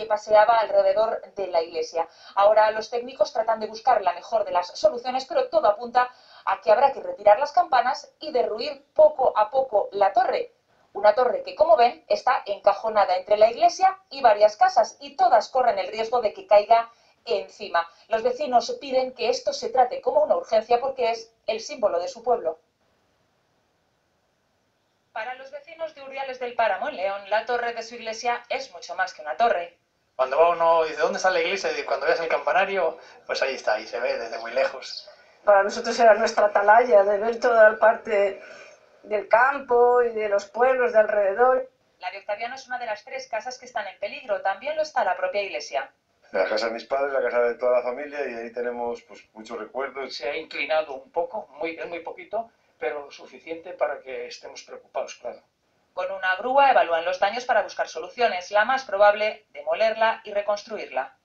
que paseaba alrededor de la iglesia. Ahora los técnicos tratan de buscar la mejor de las soluciones, pero todo apunta a que habrá que retirar las campanas y derruir poco a poco la torre. Una torre que, como ven, está encajonada entre la iglesia y varias casas y todas corren el riesgo de que caiga encima. Los vecinos piden que esto se trate como una urgencia porque es el símbolo de su pueblo. Para los vecinos de Urdiales del Páramo, en León, la torre de su iglesia es mucho más que una torre. Cuando va uno y dice, ¿dónde está la iglesia? Y cuando ves el campanario, pues ahí está, ahí se ve desde muy lejos. Para nosotros era nuestra atalaya de ver toda la parte del campo y de los pueblos de alrededor. La de Octaviano es una de las 3 casas que están en peligro, también lo está la propia iglesia. La casa de mis padres, la casa de toda la familia, y ahí tenemos pues muchos recuerdos. Se ha inclinado un poco, muy poquito, pero lo suficiente para que estemos preocupados, claro. Con una grúa evalúan los daños para buscar soluciones, la más probable, demolerla y reconstruirla.